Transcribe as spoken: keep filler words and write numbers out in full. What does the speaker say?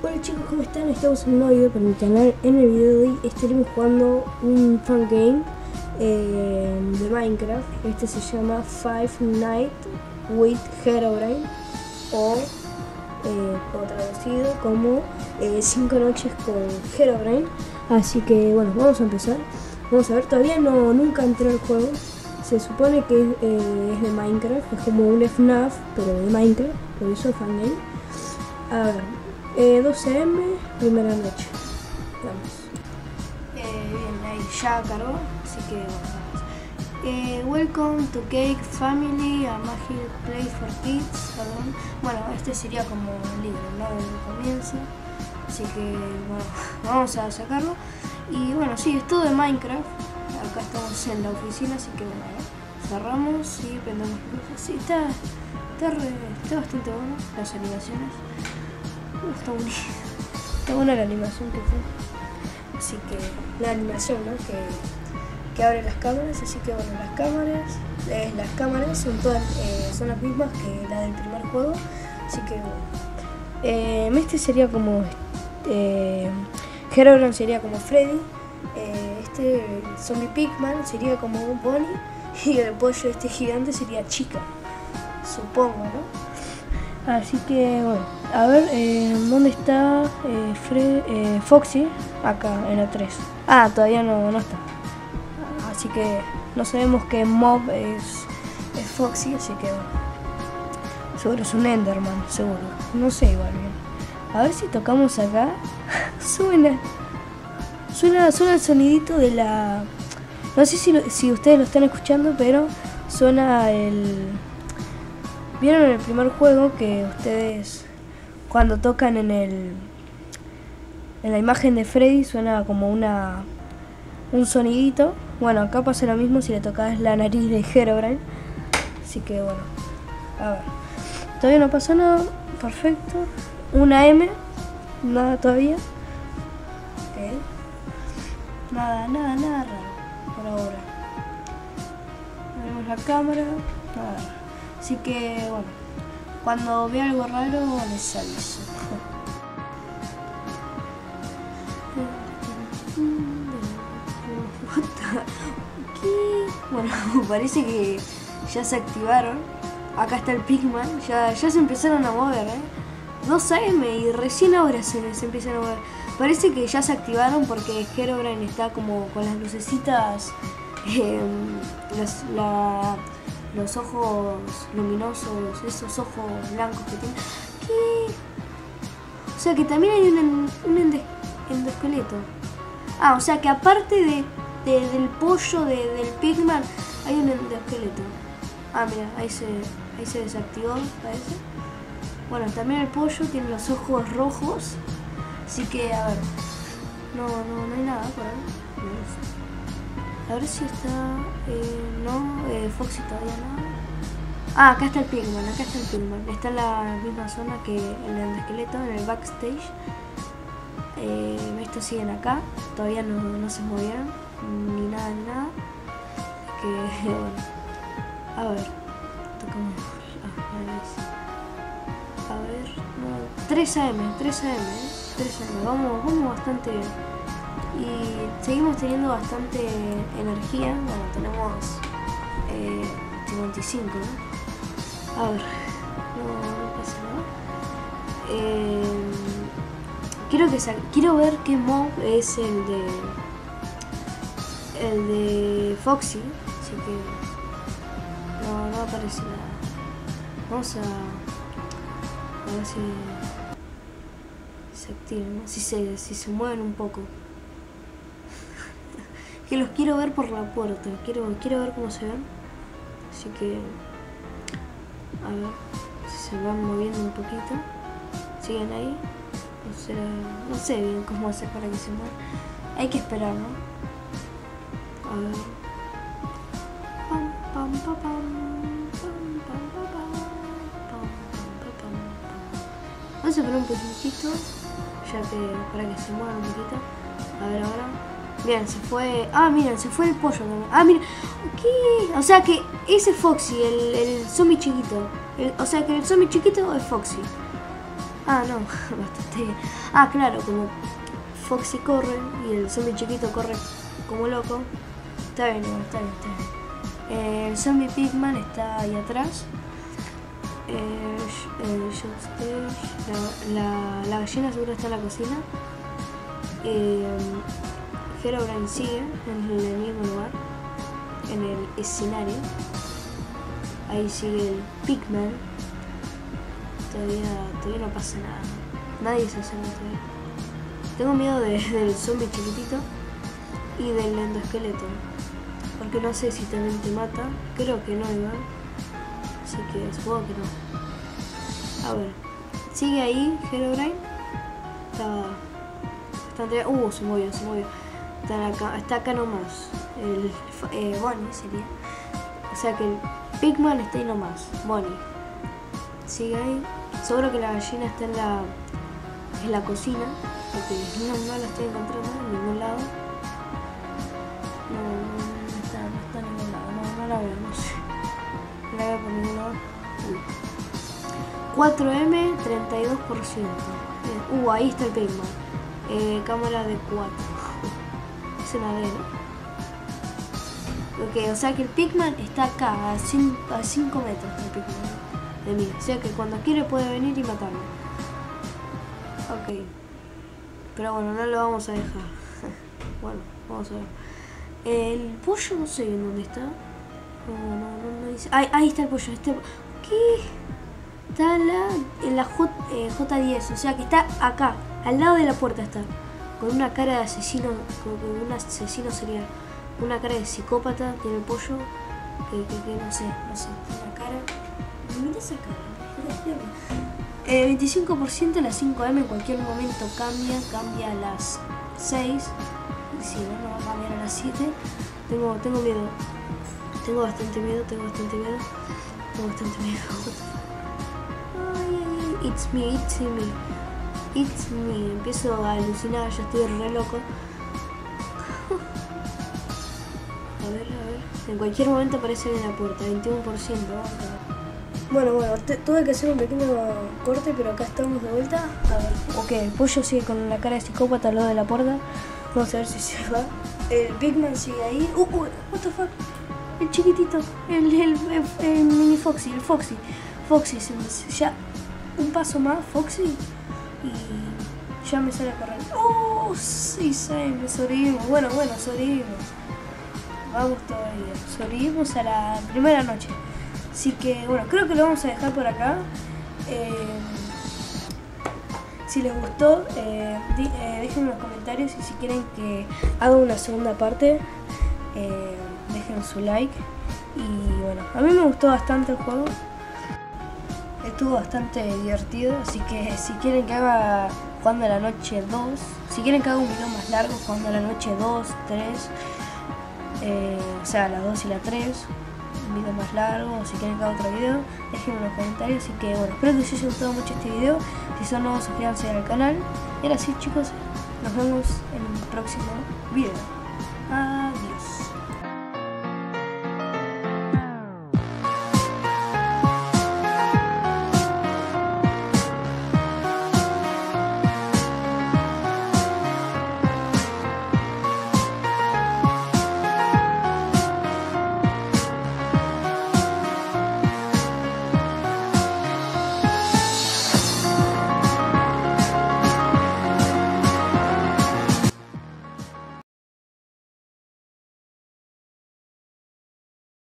Hola chicos, ¿cómo están? Estamos en un nuevo video para mi canal. En el video de hoy estaremos jugando un fan game eh, de Minecraft. Este se llama Five Nights with Herobrine, o, eh, o traducido como eh, cinco noches con Herobrine. Así que bueno, vamos a empezar. Vamos a ver, todavía no nunca entré al juego. Se supone que es, eh, es de Minecraft, es como un F NAF, pero de Minecraft, por eso fan game. A ver, eh, doce eme, primera noche. Vamos. Eh, bien, ahí ya cargó, así que vamos. Eh, welcome to Cake Family, a Magic Place for Kids, perdón. Bueno, este sería como el libro, ¿no? Del comienzo. Así que, bueno, vamos a sacarlo. Y bueno, sí, es todo de Minecraft. Acá estamos en la oficina, así que bueno, ¿eh? Cerramos y prendemos luces. Sí, está, está, re, está bastante bueno las animaciones. Está bonito. Está buena la animación que fue. Así que la animación, ¿no? Que, que abre las cámaras. Así que bueno, las cámaras, eh, las cámaras son todas eh, son las mismas que la del primer juego. Así que bueno, eh, este sería como eh, Herobrine sería como Freddy. Eh, este Zombie Pigman sería como un Bonnie. Y el pollo este gigante sería Chica, supongo, ¿no? Así que bueno, a ver, eh, ¿dónde está eh, Fred, eh, Foxy? Acá, en la tres. Ah, todavía no, no está. Así que no sabemos qué mob es, es Foxy, así que bueno. Seguro es un Enderman, seguro. No sé igual bien. A ver si tocamos acá. Suena. Suena, suena el sonidito de la... No sé si, lo, si ustedes lo están escuchando, pero suena el... ¿Vieron en el primer juego que ustedes cuando tocan en el... en la imagen de Freddy suena como una... un sonidito? Bueno, acá pasa lo mismo si le tocas la nariz de Herobrine. Así que bueno, a ver. Todavía no pasa nada, perfecto. Una M, nada todavía. Ok. Nada, nada, nada raro por ahora. Vemos la cámara, nada. Así que bueno, cuando vea algo raro les aviso. ¿Qué? Bueno, parece que ya se activaron. Acá está el Pigman, ya, ya se empezaron a mover, ¿eh? dos A M y recién ahora se, se empiezan a mover. Parece que ya se activaron porque Herobrine está como con las lucecitas, eh, los, la, los ojos luminosos, esos ojos blancos que tiene. ¿Qué? O sea que también hay un, un ende, endoesqueleto. Ah, o sea que aparte de, de, del pollo de, del Pigman hay un endoesqueleto. Ah, mira, ahí se, ahí se desactivó, parece. Bueno, también el pollo tiene los ojos rojos. Así que, a ver, no, no, no hay nada por ahí. A ver si está, eh, no, eh, Foxy todavía no. Ah, acá está el Pigman, acá está el Pigman. Está en la misma zona que el esqueleto, en el backstage. Eh, estos siguen acá, todavía no, no se movieron, ni nada, ni nada. Así que, bueno, a ver, tocamos. Ah, a ver, a ver, no, tres A M, tres A M, ¿eh? tres A M, vamos, vamos bastante bien. Y seguimos teniendo bastante energía. Bueno, tenemos eh, cincuenta y cinco, ¿no? A ver, no, no pasa nada. Eh, quiero, que quiero ver qué mob es el de el de Foxy, así que no, no aparece nada. Vamos a, a ver si se activan, ¿no? si, se, si se mueven un poco. Que los quiero ver por la puerta, quiero, quiero ver cómo se ven. Así que a ver si se van moviendo un poquito. Siguen ahí. No sé, no sé bien cómo hacer para que se muevan. Hay que esperar, ¿no? A ver. Pam, pam, pam, pam. Vamos a esperar un poquitito, ya que para que se muevan un poquito. A ver ahora. Miren, se fue. Ah, miren, se fue el pollo también. Ah, miren. ¿Qué? O sea que ese es Foxy, el, el zombie chiquito. El, o sea que el zombie chiquito es Foxy. Ah, no, bastante bien. Ah, claro, como Foxy corre y el zombie chiquito corre como loco. Está bien, igual, está bien, está bien. Eh, el zombie Pigman está ahí atrás. Eh, el Stage, la, la, la gallina seguro está en la cocina. Eh, Herobrine sigue en el mismo lugar, en el escenario. Ahí sigue el Pigman. Todavía, todavía no pasa nada. Nadie se acerca todavía. Tengo miedo de, del zombie chiquitito y del endoesqueleto. Porque no sé si también te mata. Creo que no, igual. Así que supongo que no. A ver. Sigue ahí Herobrine. Está. Está entre... Uh, se movió, se movió. Está acá, está acá nomás. El eh, Bonnie sería. O sea que el Pigman está ahí nomás. Bonnie. Sigue ahí. Seguro que la gallina está en la. en la cocina. Porque no, no la estoy encontrando en ningún lado. No, no está, no está en ningún lado. No, no la veo, no sé. No la veo por ningún lado. Uy. cuatro eme, treinta y dos por ciento. Uh, ahí está el Pigman. Eh, cámara de cuatro. Es una D, ¿no? Ok, o sea que el Pigman está acá, a cinco metros del Pigman de mí. O sea que cuando quiere puede venir y matarme. Ok. Pero bueno, no lo vamos a dejar. Bueno, vamos a ver. El pollo no sé en dónde está. No, no, no, no dice. Ahí, ahí está el pollo. Este... ¿Qué? Está la, en la J, eh, J diez, o sea que está acá, al lado de la puerta está. Con una cara de asesino, como que un asesino serial. Una cara de psicópata tiene el pollo. Que, que, que no sé, no sé. Una cara. Mira esa cara. Eh, veinticinco por ciento la cinco eme en cualquier momento cambia, cambia a las seis. Si no, no va a cambiar a las siete. Tengo, tengo miedo. Tengo bastante miedo, tengo bastante miedo. Tengo bastante miedo. Ay, ay, ay. It's me, it's me. It's me. Empiezo a alucinar, ya estoy re loco. A ver, a ver. En cualquier momento aparece en la puerta, veintiuno por ciento. Vamos a ver. Bueno, bueno, tuve que hacer un pequeño corte, pero acá estamos de vuelta. A ver, ok, el pollo sigue con la cara de psicópata al lado de la puerta. Vamos a ver si se va. El Pigman sigue ahí. Uh, uh, what the fuck. El chiquitito, el, el, el, el mini Foxy, el Foxy. Foxy, se me, ya un paso más, Foxy. Y ya me sale a correr. Oh, sí, sí, me sobrevivimos. Bueno, bueno, sobrevivimos. Vamos todavía. Sobrevivimos a la primera noche. Así que, bueno, creo que lo vamos a dejar por acá. Eh, si les gustó, eh, di, eh, dejen en los comentarios y si quieren que haga una segunda parte, eh, dejen su like. Y bueno, a mí me gustó bastante el juego. Estuvo bastante divertido, así que si quieren que haga jugando a la noche dos, si quieren que haga un video más largo, jugando a la noche dos, tres, eh, o sea, la dos y la tres, un video más largo, o si quieren que haga otro video, déjenme en los comentarios. Así que bueno, espero que les haya gustado mucho este video. Si son nuevos, suscríbanse al canal. Y ahora sí, chicos, nos vemos en el próximo video. Adiós.